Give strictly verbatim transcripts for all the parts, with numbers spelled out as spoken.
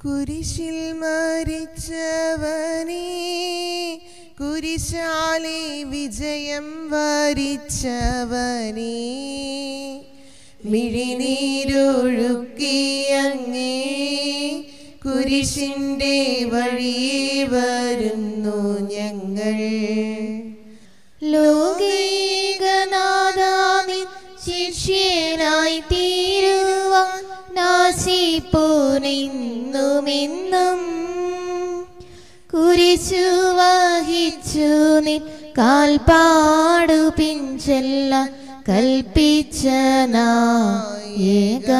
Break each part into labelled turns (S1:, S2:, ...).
S1: കുരിശിൽ മരിച്ചവനേ, കുരിശാലെ വിജയം വരിച്ചവനേ, മിഴിനീരൊഴുക്കിയങ്ങേ കുരിശിൻ്റെ വഴിയേ വരുന്നു ഞങ്ങൾ.
S2: ലോകൈകനാഥാനി ശിഷ്യനായി തീരുവാൻ നാശിപ്പോനെന്നുമെന്നും കുരിശു വഹിച്ചു നിൻ കാൽപ്പാടു പിൻചെല്ലാൻ കൽപ്പിച്ച നായക,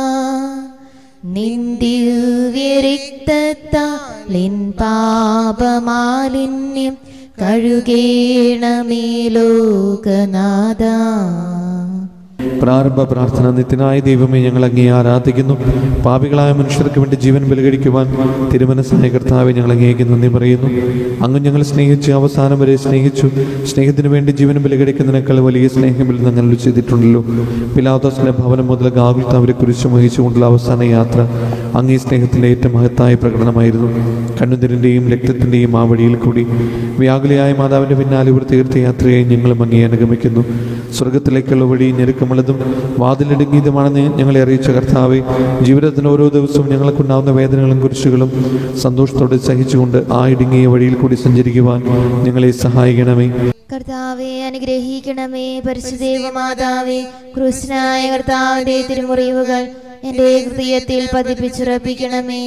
S2: നിൻ ദിവ്യരക്തത്താൽ എൻ പാപമാലിന്യം കഴുകേണമേ ലോകനാഥ.
S3: പ്രാരംഭ പ്രാർത്ഥന. നിത്യനായ ദൈവമേ, ഞങ്ങൾ അങ്ങേ ആരാധിക്കുന്നു. പാപികളായ മനുഷ്യർക്ക് വേണ്ടി ജീവൻ ബലികഴിക്കുവാൻ തിരുമനസ്സായ കർത്താവെ, ഞങ്ങൾ അങ്ങേക്ക് നന്ദി പറയുന്നു. അങ്ങ് ഞങ്ങൾ സ്നേഹിച്ച് അവസാനം വരെ സ്നേഹിച്ചു. സ്നേഹത്തിന് വേണ്ടി ജീവൻ ബലികഴിക്കുന്നതിനേക്കാൾ വലിയ സ്നേഹമില്ലെന്ന് ഞങ്ങൾ ചെയ്തിട്ടുണ്ടല്ലോ. പിലാത്തോസിന്റെ ഭവനം മുതൽ ഗാഗുൽത്താവിനെ കുരിശ് വഹിച്ചുകൊണ്ടുള്ള അവസാന യാത്ര അങ്ങേ സ്നേഹത്തിൻ്റെ ഏറ്റവും മഹത്തായ പ്രകടനമായിരുന്നു. കണ്ണുനീരിൻ്റെയും രക്തത്തിൻ്റെയും ആ വഴിയിൽ കൂടി വ്യാകുലയായ മാതാവിൻ്റെ പിന്നാലെ ഒരു തീർത്ഥയാത്രയായി ഞങ്ങളും അങ്ങേ അനുഗമിക്കുന്നു. സ്വർഗത്തിലേക്കുള്ള വഴി ഞെരുക്കമുള്ളതും വാതിലിടുങ്ങിയതുമാണെന്ന് ഞങ്ങളെ അറിയിച്ച കർത്താവെ, ജീവിതത്തിന് ഓരോ ദിവസവും ഞങ്ങൾക്കുണ്ടാകുന്ന വേദനകളും കുരിശുകളും സന്തോഷത്തോടെ സഹിച്ചുകൊണ്ട് ആ ഇടുങ്ങിയ വഴിയിൽ കൂടി സഞ്ചരിക്കുവാൻ ഞങ്ങളെ സഹായിക്കണമേ.
S2: കർത്താവെ അനുഗ്രഹിക്കണമേ. പരിശുദ്ധ മാതാവേ, ക്രൂശനായ കർത്താവിന്റെ തിരുമുറിവുകൾ എൻ്റെ ഹൃദയത്തിൽ പതിപ്പിച്ചുറപ്പിക്കണമേ.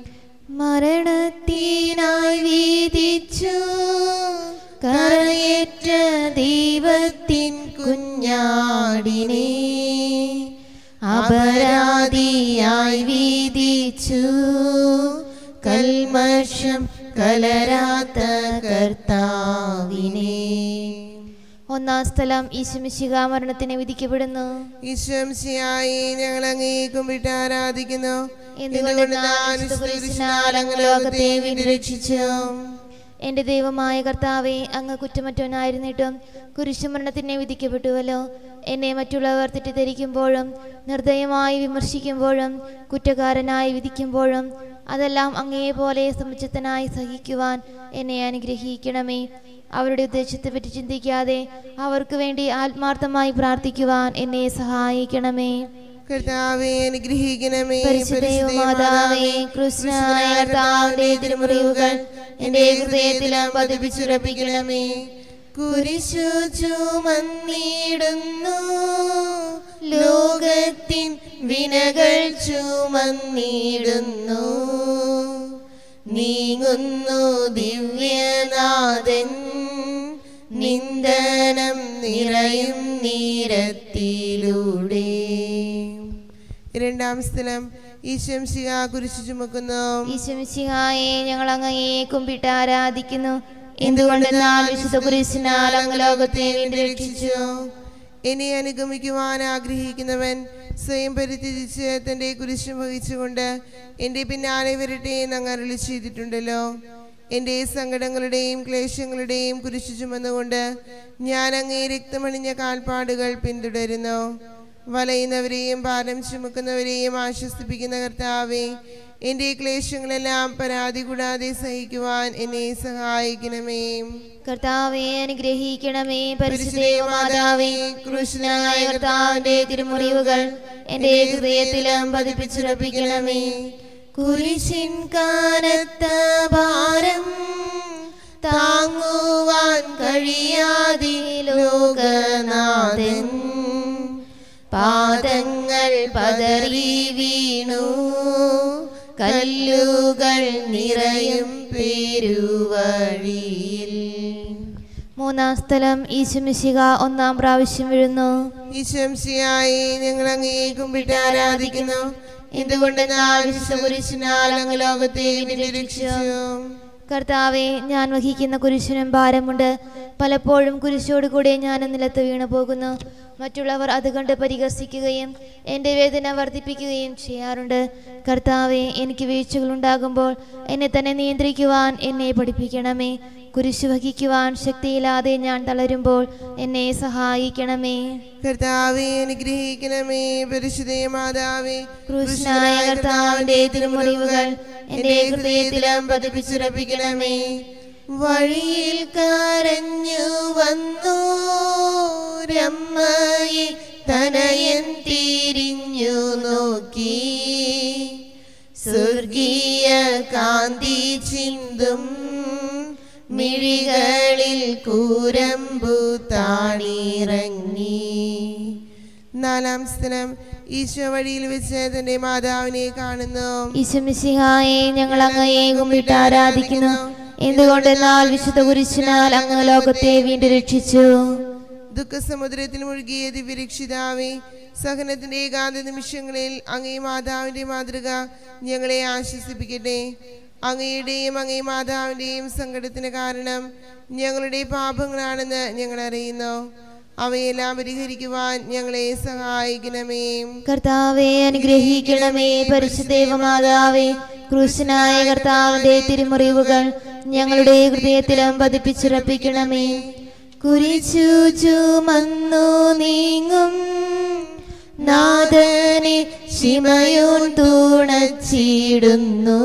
S2: മരണത്തിനായി വീതിച്ചു കരയേറ്റ ദൈവത്തിൻ കുഞ്ഞാടിനെ അപരാധിയായി വീതിച്ചു കൽമഷം കലരാത്ത കർത്താവിനെ. ഒന്നാം സ്ഥലം ഈശോമിശിഹ മരണത്തിന് വിധിക്കപ്പെടുന്നു.
S1: ഈശോമിശിഹായെ ഞങ്ങൾ അങ്ങേ കുമ്പിട്ട് ആരാധിക്കുന്നു.
S2: ലോകത്തെ വീണ്ടും രക്ഷിച്ചു. എൻ്റെ ദൈവമായ കർത്താവെ, അങ്ങ് കുറ്റമറ്റവനായിരുന്നിട്ടും കുരിശുമരണത്തിനെ വിധിക്കപ്പെട്ടുവല്ലോ. എന്നെ മറ്റുള്ളവർ തെറ്റിദ്ധരിക്കുമ്പോഴും നിർദ്ദയമായി വിമർശിക്കുമ്പോഴും കുറ്റക്കാരനായി വിധിക്കുമ്പോഴും അതെല്ലാം അങ്ങേപോലെ സമുചിതനായി സഹിക്കുവാൻ എന്നെ അനുഗ്രഹിക്കണമേ. അവരുടെ ഉദ്ദേശത്തെപ്പറ്റി ചിന്തിക്കാതെ അവർക്ക് വേണ്ടി ആത്മാർത്ഥമായി പ്രാർത്ഥിക്കുവാൻ എന്നെ സഹായിക്കണമേ.
S1: കർത്താവേ അനുഗ്രഹിക്കണമേ.
S2: പരിശുദ്ധമാതാവേ, കൃഷ്ണനായ കർത്താവിന്റെ തിരുമുറിവുകൾ എൻ്റെ ഹൃദയത്തിലും പതിപ്പിച്ചുറപ്പിക്കണമേ.
S1: കുരിശു ചുമന്നിടുന്നു, ലോകത്തിൻ വിനകൾ ചുമന്നിടുന്നു, നീങ്ങുന്നു ദിവ്യനാഥൻ നിന്ദനം നിറയും നീരത്തിലൂടെ. രണ്ടാം സ്ഥലം ഈശോമിശിഹ കുരിശു ചുമക്കുന്നു.
S2: ഈശോമിശിഹായെ ഞങ്ങൾ അങ്ങയെ കുമ്പിട്ട് ആരാധിക്കുന്നു. എന്തുകൊണ്ടെന്നാൽ വിശുദ്ധ കുരിശിനാൽ അങ്ങ് ലോകത്തെ വീണ്ടും രക്ഷിച്ചു.
S1: എന്നെ അനുഗമിക്കുവാൻ ആഗ്രഹിക്കുന്നവൻ സ്വയം പരിത്യജിച്ച് തൻ്റെ കുരിശ് വഹിച്ചുകൊണ്ട് എൻ്റെ പിന്നാലെ വരട്ടെ എന്ന് അങ്ങ് അരുളി ചെയ്തിട്ടുണ്ടല്ലോ. എൻ്റെ സങ്കടങ്ങളുടെയും ക്ലേശങ്ങളുടെയും കുരിശു ചുമന്നുകൊണ്ട് ഞാൻ അങ്ങേ രക്തമണിഞ്ഞ കാൽപ്പാടുകൾ പിന്തുടരുന്നു. വലയുന്നവരെയും ഭാരം ചുമക്കുന്നവരെയും ആശ്വസിപ്പിക്കുന്ന കർത്താവേ, എൻ്റെ ക്ലേശങ്ങളെല്ലാം പരാതി കൂടാതെ സഹിക്കുവാൻ എന്നെ സഹായിക്കണമേ.
S2: കർത്താവെ അനുഗ്രഹിക്കണമേ. പരിശുദ്ധമാതാവേ, കൃഷ്ണനായ കർത്താവിന്റെ തിരുമുറിവുകൾ എൻ്റെ ഹൃദയത്തിലും പതിപ്പിച്ചുറപ്പിക്കണമേ.
S1: കുരിശിൻ കനത്ത ഭാരം താങ്ങുവാൻ കഴിയാതെ ലോകനാഥൻ പാദങ്ങൾ പതറി വീണു, കല്ലുകൾ നിറയും പെരുവഴിയിൽ.
S2: മൂന്നാം സ്ഥലം ഈശോമിശിഹ ഒന്നാം പ്രാവശ്യം വീഴുന്നു.
S1: ഈശോമിശിഹായെ ഞങ്ങൾ അങ്ങേ കുമ്പിട്ട് ആരാധിക്കുന്നു. എന്തുകൊണ്ടെന്നാൽ വിശുദ്ധ കുരിശിനാൽ അങ്ങ് ലോകത്തെ രക്ഷിച്ചു.
S2: കർത്താവെ, ഞാൻ വഹിക്കുന്ന കുരിശിനും ഭാരമുണ്ട്. പലപ്പോഴും കുരിശോട് കൂടെ ഞാൻ നിലത്ത് വീണു പോകുന്നു. മറ്റുള്ളവർ അത് കണ്ട് പരിഹസിക്കുകയും എൻ്റെ വേദന വർദ്ധിപ്പിക്കുകയും ചെയ്യാറുണ്ട്. കർത്താവെ, എനിക്ക് വീഴ്ചകൾ ഉണ്ടാകുമ്പോൾ എന്നെ തന്നെ നിയന്ത്രിക്കുവാൻ എന്നെ പഠിപ്പിക്കണമേ. കുരിശു വഹിക്കുവാൻ ശക്തിയില്ലാതെ ഞാൻ തളരുമ്പോൾ എന്നെ സഹായിക്കണമേ.
S1: കർത്താവേ അനുഗ്രഹിക്കണമേ. പരിശുദ്ധ മാതാവേ,
S2: ക്രൂശനായ കർത്താവിന്റെ തിരുമുറിവുകൾ എന്റെ ഹൃദയത്തിലും പതിപ്പിച്ചുറപ്പിക്കണമേ.
S1: വഴിയിൽ കരഞ്ഞു വന്നു രമ്മയെ തനയൻ തിരിഞ്ഞു നോക്കി, സ്വർഗീയ കാന്തി ചിന്തും മിഴികളിൽ കൂരമ്പു താണിറങ്ങി. നാലാം സ്ഥലം, ഈശോ വഴിയിൽ വെച്ച് തന്റെ മാതാവിനെ കാണുന്നു.
S2: ഈശോ മിശിഹായെ ഞങ്ങൾ അങ്ങയെ കുമ്പിട്ട് ആരാധിക്കുന്നു. എന്തുകൊണ്ടെന്നാൽ വിശുദ്ധ കുരിശിനാൽ അങ്ങ് ലോകത്തെ വീണ്ടും രക്ഷിച്ചു.
S1: ദുഃഖസമുദ്രത്തിൽ മുഴുകിയ ദിവ്യരക്ഷിതാവേ, സഹനത്തിന്റെ ഏകാന്ത നിമിഷങ്ങളിൽ അങ്ങേ മാതാവിന്റെ മാതൃക ഞങ്ങളെ ആശ്വസിപ്പിക്കട്ടെ. അങ്ങയുടെയും അങ്ങേ മാതാവിന്റെയും സങ്കടത്തിന് കാരണം ഞങ്ങളുടെ പാപങ്ങളാണെന്ന് ഞങ്ങൾ അറിയുന്നു. അവയെല്ലാം പരിഹരിക്കുവാൻ ഞങ്ങളെ സഹായിക്കണമേ.
S2: കർത്താവെ അനുഗ്രഹിക്കണമേ. പരിശുദ്ധ മാതാവേ, ക്രൂശനായ കർത്താവിന്റെ തിരുമുറിവുകൾ ഞങ്ങളുടെ ഹൃദയത്തിലും പതിപ്പിച്ചുറപ്പിക്കണമേ. കുരിശു ചുമന്നു നീങ്ങും നാഥനെ ശിമയോൻ തുണച്ചിടുന്നു.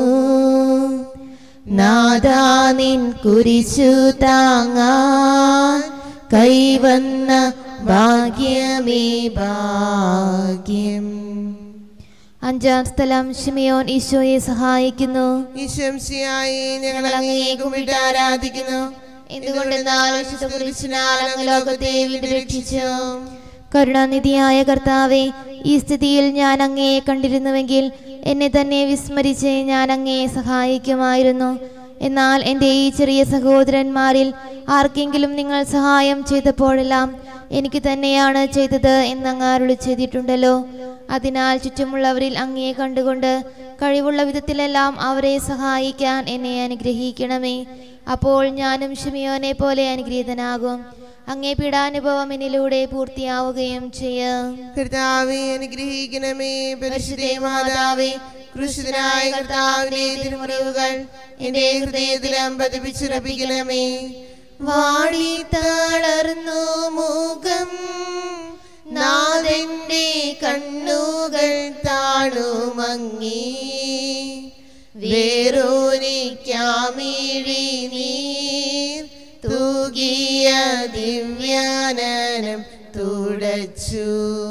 S2: നാഥാ നിൻ കുരിശു താങ്ങാൻ കൈവന്ന ഭാഗ്യമേ ഭാഗ്യം. അഞ്ചാം സ്ഥലം, ശിമയോൻ ഈശോയെ സഹായിക്കുന്നു.
S1: ഈശോയെ ഞങ്ങൾ അങ്ങയെ കുമ്പിട്ട് ആരാധിക്കുന്നു.
S2: എന്തുകൊണ്ടെന്നാൽ വിശുദ്ധ കുരിശിനാൽ അങ്ങ് ലോകത്തെ വീണ്ടും രക്ഷിച്ചു. കരുണാനിധിയായ കർത്താവെ, ഈ സ്ഥിതിയിൽ ഞാൻ അങ്ങയെ കണ്ടിരുന്നുവെങ്കിൽ എന്നെ തന്നെ വിസ്മരിച്ച് ഞാൻ അങ്ങയെ സഹായിക്കുമായിരുന്നു. എന്നാൽ എൻ്റെ ഈ ചെറിയ സഹോദരന്മാരിൽ ആർക്കെങ്കിലും നിങ്ങൾ സഹായം ചെയ്തപ്പോഴെല്ലാം എനിക്ക് തന്നെയാണ് ചെയ്തത് എന്നങ്ങ് അരുളി ചെയ്തിട്ടുണ്ടല്ലോ. അതിനാൽ ചുറ്റുമുള്ളവരിൽ അങ്ങയെ കണ്ടുകൊണ്ട് കഴിവുള്ള വിധത്തിലെല്ലാം അവരെ സഹായിക്കാൻ എന്നെ അനുഗ്രഹിക്കണമേ. അപ്പോൾ ഞാനും ശിമയോനെ പോലെ അനുഗ്രഹീതനാകും. അങ്ങേ പീഡാനുഭവം എന്നിലൂടെ പൂർത്തിയാവുകയും ചെയ്യാം.
S1: കർത്താവേ അനുഗ്രഹിക്കണമേ. പരിശുദ്ധ മാതാവേ, ക്രൂശിതനായ കർത്താവിന്റെ തിരുമുറിവുകൾ എന്റെ ഹൃദയത്തിലും പതിപ്പിച്ചുറപ്പിക്കണമേ. വാടി തളർന്നു മുഖം നാഥന്റെ കണ്ണുകൾ താണുമങ്ങി, വേറോനിക്കാമിഴി നീർ തൂകിയ ദിവ്യാനനം തുടച്ചു.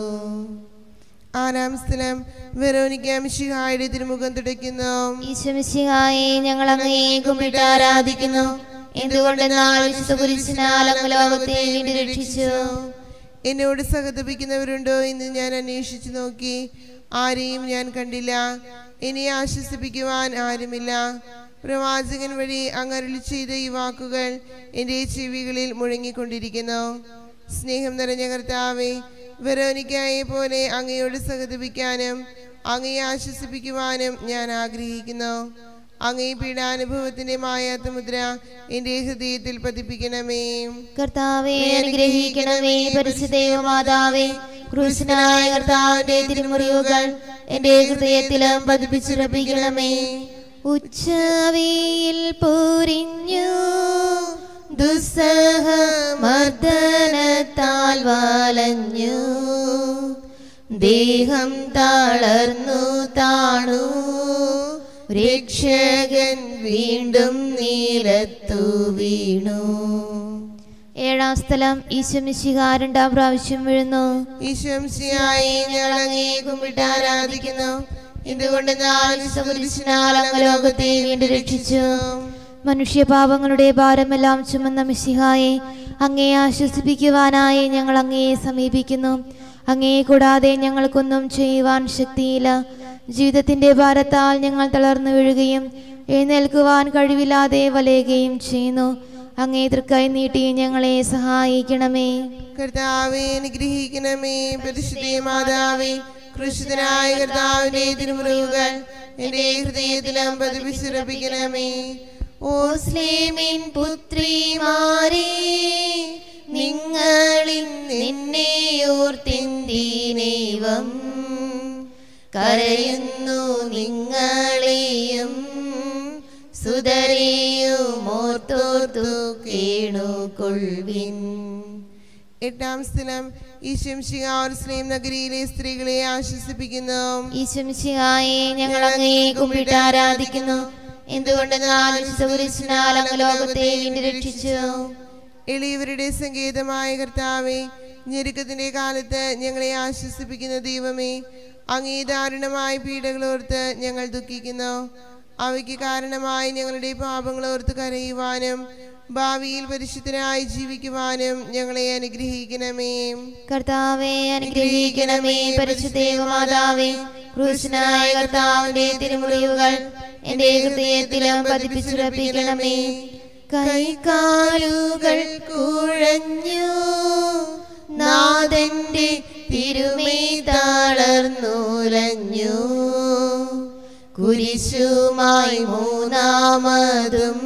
S1: ആറാം സ്ഥലം, വെറോനിക്ക മിശിഹായുടെ തിരുമുഖം തുടയ്ക്കുന്നു.
S2: ഈശോ മിശിഹായെ ഞങ്ങൾ അങ്ങയെ കുമ്പിട്ട് ആരാധിക്കുന്നു. എന്തുകൊണ്ടെന്നാൽ വിശുദ്ധ കുരിശിനാൽ അങ്ങ് ലോകത്തെ വീണ്ടും രക്ഷിച്ചു.
S1: എന്നോട് സഹതപിക്കുന്നവരുണ്ടോ എന്ന് ഞാൻ അന്വേഷിച്ചു നോക്കി, ആരെയും ഞാൻ കണ്ടില്ല. എന്നെ ആശ്വസിപ്പിക്കുവാൻ ആരുമില്ല. പ്രവാചകൻ വഴി അങ്ങ് അരുളി ചെയ്ത ഈ വാക്കുകൾ എൻ്റെ ചെവികളിൽ മുഴങ്ങിക്കൊണ്ടിരിക്കുന്നു. സ്നേഹം നിറഞ്ഞ കർത്താവേ, വെറോനിക്കയെ പോലെ അങ്ങയോട് സഹതപിക്കാനും അങ്ങയെ ആശ്വസിപ്പിക്കുവാനും ഞാൻ ആഗ്രഹിക്കുന്നു. അങ്ങേ പീഡാനുഭവത്തിന്റെ മായാത്ത മുദ്ര എന്റെ ഹൃദയത്തിൽ പതിപ്പിക്കണമേ.
S2: കർത്താവേ അനുഗ്രഹിക്കണമേ. പരിശുദ്ധ മാതാവേ, ക്രൂശനായ കർത്താവിന്റെ തിരുമുറിവുകൾ എന്റെ ഹൃദയത്തിലും പതിപ്പിച്ചുറപ്പിക്കണമേ. ഉച്ചവെയിൽ പൊരിഞ്ഞു ദുസ്സഹ മർദ്ദനത്താൽ വലഞ്ഞു, ദേഹം തളർന്നു താണു, രക്ഷകൻ വീണ്ടും നീലത്തു വീണു. ഏഴാം സ്ഥലം, ഈശോ മിശിഹാ രണ്ടാം പ്രാവശ്യം വീഴുന്നു.
S1: ഈശോ മിശിഹായെ ഞങ്ങൾ അങ്ങയെ കുമ്പിട്ട് ആരാധിക്കുന്നു. എന്തുകൊണ്ടെന്നാൽ കുരിശിനാൽ അങ്ങ് ലോകത്തെ വീണ്ടും രക്ഷിച്ചു.
S2: മനുഷ്യപാപങ്ങളുടെ ഭാരമെല്ലാം ചുമന്ന മിശിഹായെ, അങ്ങയെ ആശ്വസിപ്പിക്കുവാനായി ഞങ്ങൾ അങ്ങയെ സമീപിക്കുന്നു. അങ്ങയെ കൂടാതെ ഞങ്ങൾക്കൊന്നും ചെയ്യുവാൻ ശക്തിയില്ല. ജീവിതത്തിന്റെ ഭാരത്താൽ ഞങ്ങൾ തളർന്നു വീഴുകയും എഴുന്നേൽക്കുവാൻ കഴിവില്ലാതെ വലയുകയും ചെയ്യുന്നു. അങ്ങേ തൃക്കൈ നീട്ടി ഞങ്ങളെ സഹായിക്കണമേ.
S1: കർത്താവേ അനുഗ്രഹിക്കണമേ. പരിശുദ്ധ മാതാവേ, ക്രൂശിതനായ കർത്താവിന്റെ തിരുമുറിവുകൾ എന്റെ ഹൃദയത്തിലും പതിപ്പിച്ചുറപ്പിക്കണമേ. ഓ സ്ലേമിൻ പുത്രിമാരേ, നിങ്ങളിൽ നിന്നെ ഓർത്തിന്തിനേവം കരയുന്നു നിങ്ങളെയും സുതരെയും ഓർത്തോർത്തു ഓർത്തു കേണുകൊള്ളുവിൻ. എട്ടാം സ്ഥലം ഈശംശിഹാർസ്ലേം നഗരിയിലെ സ്ത്രീകളെ ആശ്വസിപ്പിക്കുന്നു.
S2: ഈശംശിഹായെ ഞങ്ങൾ അങ്ങയെ കുമ്പിട്ട് ആരാധിക്കുന്നു. എന്തുകൊണ്ടെന്നാൽ കുരിശിനാൽ അങ്ങ് ലോകത്തെ വീണ്ടും രക്ഷിച്ചു.
S1: എളിയവരുടെ സങ്കേതമായ കർത്താവേ, ഞെരുക്കത്തിന്റെ കാലത്ത് ഞങ്ങളെ ആശ്വസിപ്പിക്കുന്ന ദൈവമേ, അങ്ങേ ദാരുണമായ പീഡകളോർത്ത് ഞങ്ങൾ ദുഃഖിക്കുന്നു. അവയ്ക്ക് കാരണമായി ഞങ്ങളുടെ പാപങ്ങളോർത്ത് കരയുവാനും ഭാവിയിൽ പരിശുദ്ധനായി ജീവിക്കുവാനും ഞങ്ങളെ അനുഗ്രഹിക്കണമേ.
S2: കർത്താവേ അനുഗ്രഹിക്കണമേ. പരിശുദ്ധ മാതാവേ, ക്രൂശനായ കർത്താവിന്റെ തിരുമുറിവുകൾ എന്റെ ഹൃദയത്തിലും പതിപ്പിച്ചുറപ്പിക്കണമേ.
S1: കൈകാലുകൾ കുഴഞ്ഞു നാഥന്റെ തിരുമേ തളർന്നുലഞ്ഞു. കുരിശുമായി മൂന്നാമതും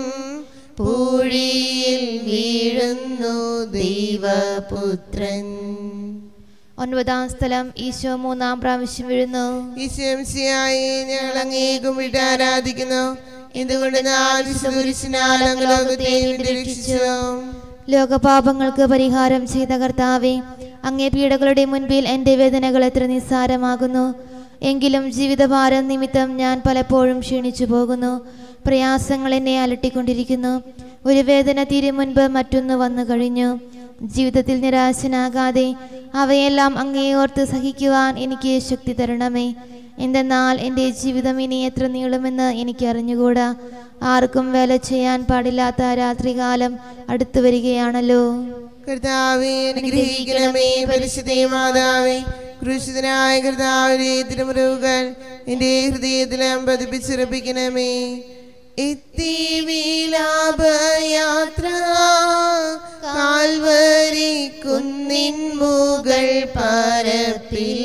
S1: പൂഴിയിൽ വീഴുന്നു ദൈവപുത്രൻ.
S2: ഒൻപതാം സ്ഥലം ഈശോ മൂന്നാം പ്രാവശ്യം വീഴുന്നു.
S1: ഈശോമിശിഹായെ ഞങ്ങൾ അങ്ങയെ കുമ്പിട്ട് ആരാധിക്കുന്നു. എന്തുകൊണ്ടെന്നാൽ കുരിശിനാൽ അങ്ങ് ലോകത്തെ വീണ്ടും രക്ഷിച്ചു.
S2: ലോകപാപങ്ങൾക്ക് പരിഹാരം ചെയ്ത കർത്താവേ, അങ്ങേ പീഡകളുടെ മുൻപിൽ എൻ്റെ വേദനകൾ എത്ര നിസ്സാരമാകുന്നു. എങ്കിലും ജീവിതഭാരം നിമിത്തം ഞാൻ പലപ്പോഴും ക്ഷീണിച്ചു പോകുന്നു. പ്രയാസങ്ങൾ എന്നെ അലട്ടിക്കൊണ്ടിരിക്കുന്നു. ഒരു വേദന തീരെ മുൻപ് മറ്റൊന്ന് വന്നു കഴിഞ്ഞു. ജീവിതത്തിൽ നിരാശനാകാതെ അവയെല്ലാം അങ്ങേ ഓർത്ത് സഹിക്കുവാൻ എനിക്ക് ശക്തി തരണമേ. എന്തെന്നാൽ എൻ്റെ ജീവിതം ഇനി എത്ര നീളുമെന്ന് എനിക്ക് അറിഞ്ഞുകൂടാ. ആർക്കും വേല ചെയ്യാൻ പാടില്ലാത്ത രാത്രികാലം അടുത്തു വരികയാണല്ലോ.
S1: കർത്താവേ അനുഗ്രഹിക്കണമേ. പരിശുദ്ധ മാതാവേ, ക്രൂശിതനായ കർത്താവിന്റെ തിരുമുറിവുകൾ എന്റെ ഹൃദയത്തിലും പതിപ്പിച്ചുറപ്പിക്കണമേ. എത്തി വിലാപയാത്ര കാൽവരി കുന്നിൻ മുകൾ പരപ്പിൽ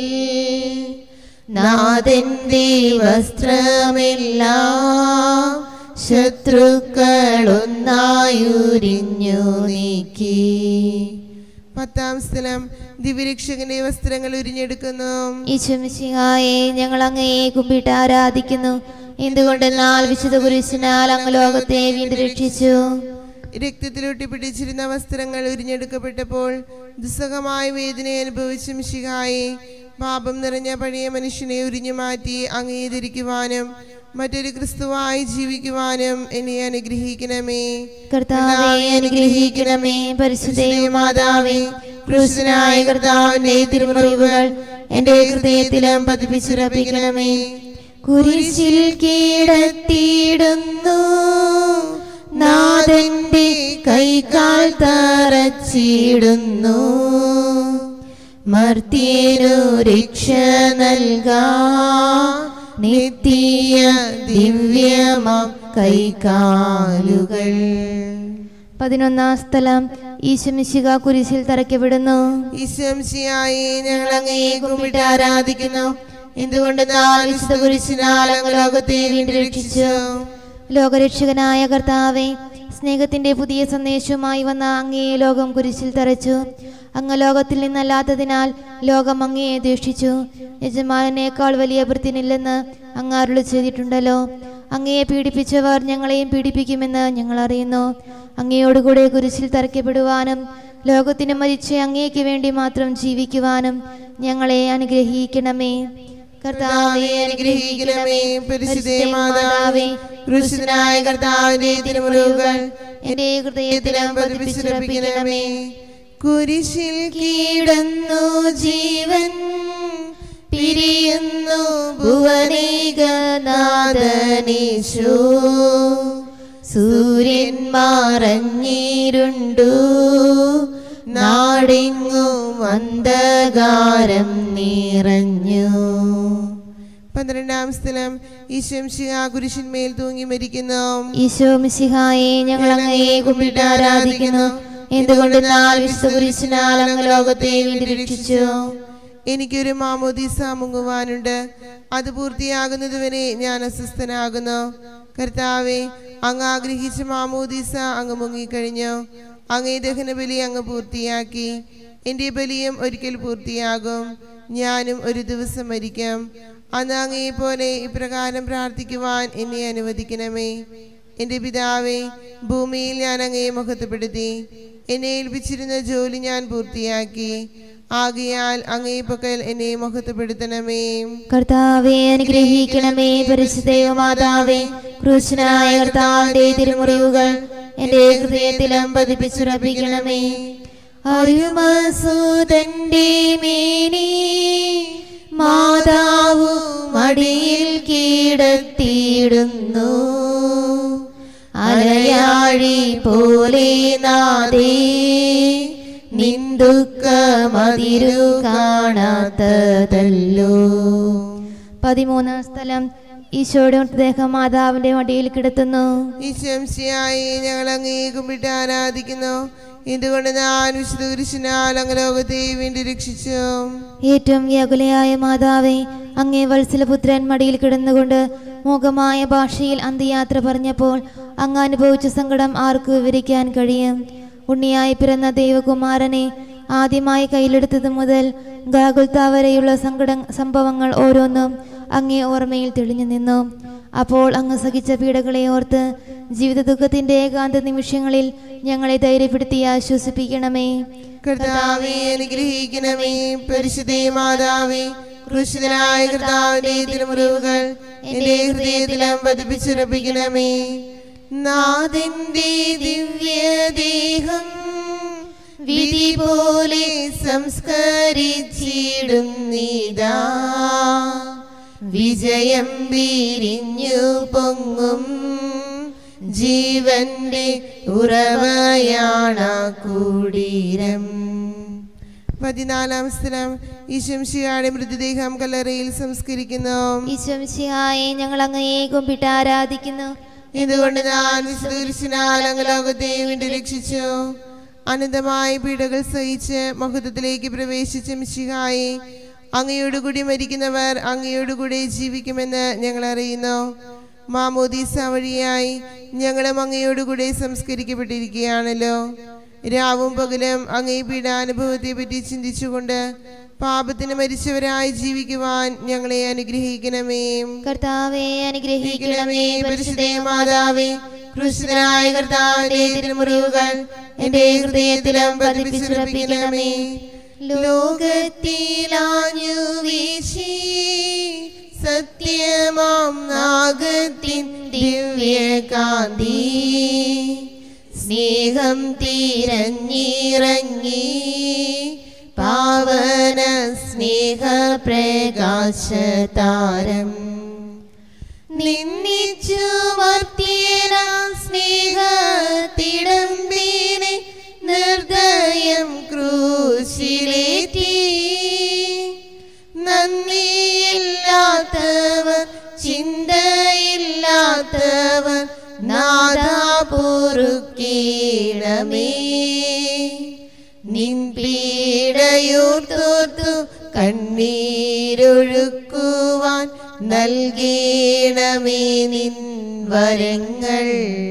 S1: നാഥന്റെ വസ്ത്രമെല്ലാം ശത്രുക്കളൊന്നായുരിഞ്ഞു നീക്കി. പത്താം സ്ഥലം ദിവ്യരക്ഷകന്റെ വസ്ത്രങ്ങൾ ഉരിഞ്ഞെടുക്കുന്നു.
S2: ഈശോമിശിഹായെ ഞങ്ങൾ അങ്ങയെ കുമ്പിട്ട് ആരാധിക്കുന്നു. എന്തുകൊണ്ടെന്നാൽ വിശുദ്ധ കുരിശിനാൽ അങ്ങ് ലോകത്തെ വീണ്ടും രക്ഷിച്ചു.
S1: രക്തത്തിലൊട്ടി പിടിച്ചിരുന്ന വസ്ത്രങ്ങൾ ഉരിഞ്ഞെടുക്കപ്പെട്ടപ്പോൾ ദുസ്സഹമായ വേദന അനുഭവിച്ച മിശിഹായെ, പാപം നിറഞ്ഞ പഴയ മനുഷ്യനെ ഉരിഞ്ഞു മാറ്റി അങ്ങയെ ധരിക്കുവാനും മറ്റൊരു ക്രിസ്തുവായി ജീവിക്കുവാനും എന്നെ അനുഗ്രഹിക്കണമേ.
S2: കർത്താവേ അനുഗ്രഹിക്കണമേ. പരിശുദ്ധ മാതാവേ,
S1: ക്രൂശനായ കർത്താവിന്റെ തിരുമുറിവുകൾ എന്റെ ഹൃദയത്തിലും പതിപ്പിച്ചുറപ്പിക്കണമേ.
S2: കുരിശിൽ കീഴത്തിയിടുന്നു
S1: നാഥന്റെ കൈകാൽ തറച്ചിടുന്നു. മർത്യനു രക്ഷ നൽകാ നിത്യ ദിവ്യമാം കൈകാലുകൾ.
S2: പതിനൊന്നാം സ്ഥലം ഈശോമിശിഹ കുരിശിൽ തറയ്ക്കപ്പെടുന്നു.
S1: ഈശോമിശിഹായെ ഞങ്ങൾ അങ്ങയെ കുമ്പിട്ട് ആരാധിക്കുന്നു. എന്തുകൊണ്ടെന്നാൽ വിശുദ്ധ കുരിശിനാൽ അങ്ങ് ലോകത്തെ വീണ്ടും രക്ഷിച്ചു.
S2: ലോകരക്ഷകനായ കർത്താവേ, സ്നേഹത്തിന്റെ പുതിയ സന്ദേശവുമായി വന്ന അങ്ങയെ ലോകം കുരിശിൽ തറച്ചു. അങ്ങ് ലോകത്തിൽ നിന്നല്ലാത്തതിനാൽ ലോകം അങ്ങയെ ദ്വേഷിച്ചു. യജമാനേക്കാൾ വലിയ ഭൃത്യനില്ലെന്ന് അങ്ങ് അരുളി ചെയ്തിട്ടുണ്ടല്ലോ. അങ്ങയെ പീഡിപ്പിച്ചവർ ഞങ്ങളെയും പീഡിപ്പിക്കുമെന്ന് ഞങ്ങൾ അറിയുന്നു. അങ്ങയോടുകൂടെ കുരിശിൽ തറയ്ക്കപ്പെടുവാനും ലോകത്തിന് മരിച്ച അങ്ങേക്ക് വേണ്ടി മാത്രം ജീവിക്കുവാനും ഞങ്ങളെ അനുഗ്രഹിക്കണമേ.
S1: കർത്താവേ അനുഗ്രഹിക്കണമേ. പരിശുദ്ധ മാതാവേ, ക്രൂശിതനായ കർത്താവിന്റെ തിരുമുറിവുകൾ എന്റെ ഹൃദയത്തിലും പതിപ്പിച്ചുറപ്പിക്കണമേ. കുരിശിൽ കീടന്നു ജീവൻ പിരിയുന്നു ഭുവനേകനാഥനീശോ. സൂര്യൻ മറഞ്ഞിരുണ്ടു നാടെങ്ങും അന്ധകാരം നിറഞ്ഞു. പന്ത്രണ്ടാം സ്ഥലം ഈശോമിശിഹാ കുരിശിന്മേൽ തൂങ്ങി മരിക്കുന്നു.
S2: ഈശോമിശിഹായെ ഞങ്ങൾ അങ്ങയെ കുമ്പിട്ട് ആരാധിക്കുന്നു. എന്തുകൊണ്ടെന്നാൽ വിശുദ്ധ കുരിശിനാൽ അങ്ങ് ലോകത്തെ വീണ്ടും രക്ഷിച്ചു.
S1: എനിക്കൊരു മാമോദീസ മുങ്ങുവാനുണ്ട്. അത് പൂർത്തിയാകുന്നതുവരെ ഞാൻ അസ്വസ്ഥനാകുന്നു. കർത്താവെ, അങ്ങ് ആഗ്രഹിച്ച മാമോദീസ അങ്ങ് മുങ്ങിക്കഴിഞ്ഞു. അങ്ങേ ദഹനബലി അങ്ങ് പൂർത്തിയാക്കി. എൻ്റെ ബലിയും ഒരിക്കൽ പൂർത്തിയാകും. ഞാനും ഒരു ദിവസം മരിക്കും. അന്ന് അങ്ങയെ പോലെ ഇപ്രകാരം പ്രാർത്ഥിക്കുവാൻ എന്നെ അനുവദിക്കണമേ. എൻ്റെ പിതാവേ, ഭൂമിയിൽ ഞാൻ അങ്ങയെ മഹത്വപ്പെടുത്തി. എന്നെ ഏൽപ്പിച്ചിരുന്ന ജോലി ഞാൻ പൂർത്തിയാക്കി. ആകയാൽ അങ്ങേ പക്കൽ എന്നെ മഹത്വപ്പെടുത്തണമേ.
S2: കർത്താവേ, അനുഗ്രഹിക്കണമേ. പരിശുദ്ധ മാതാവേ, ക്രൂശനായ കർത്താവിന്റെ തിരുമുറിവുകൾ എന്റെ ഹൃദയത്തിലും പതിപ്പിച്ചുറപ്പിക്കണമേ. അരുമസുതന്റെ മേനി മാതാവു മടിയിൽ കീടത്തിയിടുന്നു. അലയാഴി പോലെ നാദേ നിന്ദുഃഖമതിരു കാണാത്തതല്ലോ. പതിമൂന്നാം സ്ഥലം. ഈശോയുടെ മൃതദേഹം മാതാവിന്റെ മടിയിൽ കിടത്തുന്നു.
S1: ഈശംസിയായി ഞങ്ങൾ അങ്ങേ കുമ്പിട്ട് ആരാധിക്കുന്നു. ഇതുകൊണ്ട് ഞാൻ വിശുദ്ധ കുരിശിനാൽ അങ്ങ് ലോകത്തെ വേണ്ടി രക്ഷിച്ചു.
S2: ഏറ്റവും വ്യാകുലയായ മാതാവേ, അങ്ങേ വത്സലപുത്രൻ മടിയിൽ കിടന്നുകൊണ്ട് മൂകമായ ഭാഷയിൽ അന്ത്യയാത്ര പറഞ്ഞപ്പോൾ അങ്ങ് അനുഭവിച്ച സങ്കടം ആർക്ക് വിവരിക്കാൻ കഴിയും? ഉണ്ണിയായി പിറന്ന ദൈവകുമാരനെ ആദ്യമായി കയ്യിലെടുത്തത് മുതൽ ഗാഗുൽത്ത വരെയുള്ള സങ്കട സംഭവങ്ങൾ ഓരോന്നും അങ്ങേ ഓർമ്മയിൽ തെളിഞ്ഞു നിന്നു. അപ്പോൾ അങ്ങ് സഹിച്ച പീഡകളെ ഓർത്ത് ജീവിത ദുഃഖത്തിന്റെ ഏകാന്ത നിമിഷങ്ങളിൽ ഞങ്ങളെ ധൈര്യപ്പെടുത്തി ആശ്വസിപ്പിക്കണമേ.
S1: കർത്താവേ, അനുഗ്രഹിക്കണമേ. പരിശുദ്ധ മാതാവേ, ക്രൂശിതനായ കർത്താവിന്റെ തിരുമുറിവുകൾ എന്റെ ഹൃദയത്തിലും പതിപ്പിച്ചുറപ്പിക്കണമേ. നാഥന്റെ ദിവ്യദേഹം വിധി പോലെ സംസ്കരിച്ചിടുന്നിതാ. വിജയം വിരിഞ്ഞു പൊങ്ങും ജീവന്റെ ഉറവയാണ കുടീരം. പതിനാലാം സ്ഥലം. ഈശംശിഹായുടെ മൃതദേഹം കല്ലറയിൽ സംസ്കരിക്കുന്നു.
S2: ഈശംശിഹായെ ഞങ്ങൾ അങ്ങയെ കുമ്പിട്ട് ആരാധിക്കുന്നു.
S1: ഇതുകൊണ്ട് ഞാൻ വിശുദ്ധ കുരിശിനാൽ അങ്ങ് ലോകത്തെ വീണ്ടും രക്ഷിച്ചു. അനന്തമായ പീഡകൾ സഹിച്ച് മഹത്വത്തിലേക്ക് പ്രവേശിച്ച മിശിഹായെ, അങ്ങയോടുകൂടി മരിക്കുന്നവർ അങ്ങയോടുകൂടി ജീവിക്കുമെന്ന് ഞങ്ങൾ അറിയുന്നു. മാമോദീസ വഴിയായി ഞങ്ങളും അങ്ങയോടുകൂടി സംസ്കരിക്കപ്പെട്ടിരിക്കുകയാണല്ലോ. രാവും പകലും അങ്ങേ പീഡാനുഭവത്തെ പറ്റി ചിന്തിച്ചുകൊണ്ട് പാപത്തിന് മരിച്ചവരായി ജീവിക്കുവാൻ ഞങ്ങളെ അനുഗ്രഹിക്കണമേ.
S2: കർത്താവേ, അനുഗ്രഹിക്കണമേ.
S1: പരിശുദ്ധ മാതാവേ, ക്രൂശിതനായ കർത്താവിന്റെ തിരുമുറിവുകൾ എന്റെ ഹൃദയത്തിലും പതിപ്പിച്ചുറപ്പിക്കണമേ. ലോകത്തിലാഞ്ഞു വീശി സത്യമാം നാഗത്തിൻ ദിവ്യകാന്തി സ്നേഹം തിരഞ്ഞിറങ്ങി പാവന സ്നേഹ പ്രകാശതാരം നിന്നിച്ചു മർത്യന സ്നേഹത്തിടമ്പിനെ നിർദ്ദയം ക്രൂശിലേറ്റി. നന്ദിയില്ലാത്തവർ ചിന്തയില്ലാത്തവർ നാദാ പൊറുക്കേണമേ. നിൻ പീഡയോർത്തോർത്തു കണ്ണീരൊഴുക്കുവാൻ നൽകേണമേ നിൻ വരങ്ങൾ.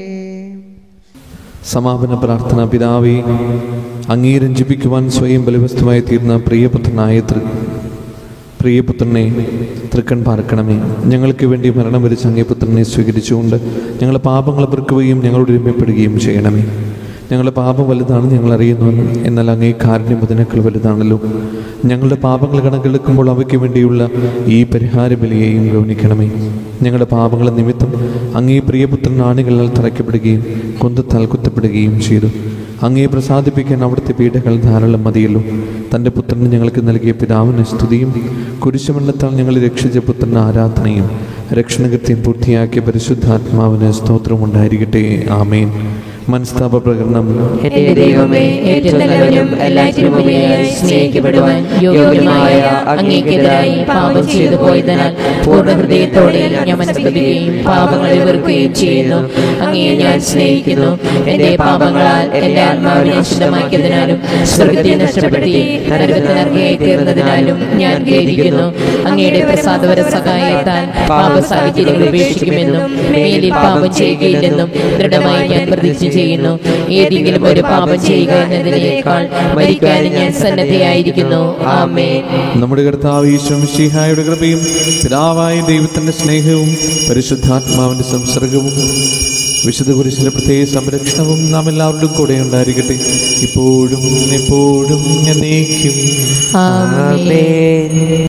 S3: സമാപന പ്രാർത്ഥന. പിതാവേ, അങ്ങേ രഞ്ജിപ്പിക്കുവാൻ സ്വയം ബലിവസ്തുവായി തീർന്ന പ്രിയപുത്രനായ പ്രിയപുത്രനെ തൃക്കൺ പാർക്കണമേ. ഞങ്ങൾക്ക് വേണ്ടി മരണം വരിച്ച അങ്ങേ പുത്രനെ സ്വീകരിച്ചുകൊണ്ട് ഞങ്ങളുടെ പാപങ്ങൾ പൊറുക്കുകയും ഞങ്ങളോട് രമ്യപ്പെടുകയും ചെയ്യണമേ. ഞങ്ങളുടെ പാപം വലുതാണെന്ന് ഞങ്ങൾ അറിയുന്നുവെന്നും എന്നാൽ അങ്ങേ കാരുണ്യം അതിനേക്കാൾ വലുതാണല്ലോ. ഞങ്ങളുടെ പാപങ്ങൾ കണക്കെടുക്കുമ്പോൾ അവയ്ക്ക് വേണ്ടിയുള്ള ഈ പരിഹാര ബലിയെയും ഗൗനിക്കണമേ. ഞങ്ങളുടെ പാപങ്ങൾ നിമിത്തം അങ്ങേ പ്രിയപുത്രൻ ആണികളാൽ തറയ്ക്കപ്പെടുകയും കൊന്തത്താൽ കുത്തപ്പെടുകയും ചെയ്തു. അങ്ങയെ പ്രസാദിപ്പിക്കാൻ അവിടുത്തെ പീഡകൾ ധാരാളം മതിയല്ലോ. തൻ്റെ പുത്രന് ഞങ്ങൾക്ക് നൽകിയ പിതാവിന് സ്തുതിയും കുരിശുമരണത്താൽ ഞങ്ങളെ രക്ഷിച്ച പുത്രന് ആരാധനയും രക്ഷണകൃത്യം പൂർത്തിയാക്കിയ പരിശുദ്ധാത്മാവിന് സ്തോത്രവും ഉണ്ടായിരിക്കട്ടെ. ആമേൻ. മനസ്താപ പ്രകടനം.
S4: എന്റെ ദൈവമേ, ഏറ്റവും നല്ലവനും എല്ലാറ്റിനും ഉപരിയായി സ്നേഹിക്കപ്പെടുവാൻ യോഗ്യമായ അങ്ങേക്കെതിരായി പാപം ചെയ്തു പോയതിനാൽ പൂർണ്ണ ഹൃദയത്തോടെ ഞാൻ മനസ്സുകയും പാപങ്ങളെ വെറുക്കുകയും ചെയ്യുന്നു. അങ്ങയെ ഞാൻ സ്നേഹിക്കുന്നു. എന്റെ പാപങ്ങളാൽ എന്റെ ആത്മാവിനെ നഷ്ടമാക്കിയതിനാലും സ്വർഗത്തെ നഷ്ടപ്പെടുത്തി നരകത്തിനർഹയായി തീർന്നതിനാലും ഞാൻ ഖേദിക്കുന്നു. അങ്ങയുടെ പ്രസാദപര സഹായത്താൽ പാപ സാഹചര്യങ്ങൾ ഉപേക്ഷിക്കുമെന്നും മേലിൽ പാപം ചെയ്യുകയില്ലെന്നും ദൃഢമായി ഞാൻ പ്രതിജ്ഞ ചെയ്യുന്നു. ഏതെങ്കിലും ഒരു പാപം ചെയ്യുക എന്നതിനേക്കാൾ മരിക്കാൻ ഞാൻ സന്നദ്ധയായിരിക്കുന്നു. ആമേൻ.
S3: നമ്മുടെ കർത്താവ് ഈശോ മിശിഹായുടെ കൃപയും പിതാവായ ദൈവത്തിന്റെ സ്നേഹവും പരിശുദ്ധാത്മാവിന്റെ സംസർഗവും വിശുദ്ധ കുരിശിന്റെ പ്രത്യേക സംരക്ഷണവും നാം എല്ലാവരുടെയും കൂടെ ഉണ്ടായിരിക്കട്ടെ, ഇപ്പോഴും എപ്പോഴും എന്നേക്കും.
S4: ആമേൻ.